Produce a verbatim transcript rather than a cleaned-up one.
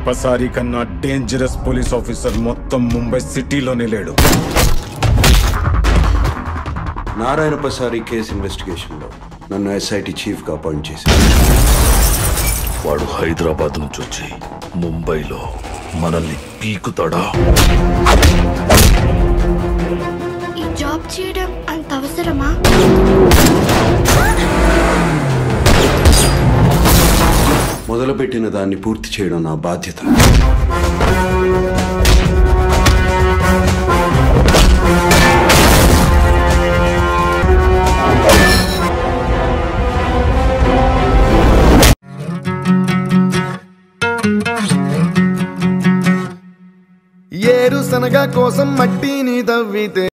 పసారి కన్నా dangerous police officer మొత్తం ముంబై సిటీలోనే లేడు. నారాయణ పసారి కేసు ఇన్వెస్టిగేషన్లో నన్ను ఎస్ఐటి చీఫ్గా అపాయింట్ చేశారు. వాడు హైదరాబాద్ నుంచి వచ్చి ముంబైలో మనల్ని పీకుతాడా? ఈ జాబ్ చేయడం అంత అవసరమా? మొదలుపెట్టిన దాన్ని పూర్తి చేయడం నా బాధ్యత. ఏరు శనగ కోసం మట్టిని తవ్వితే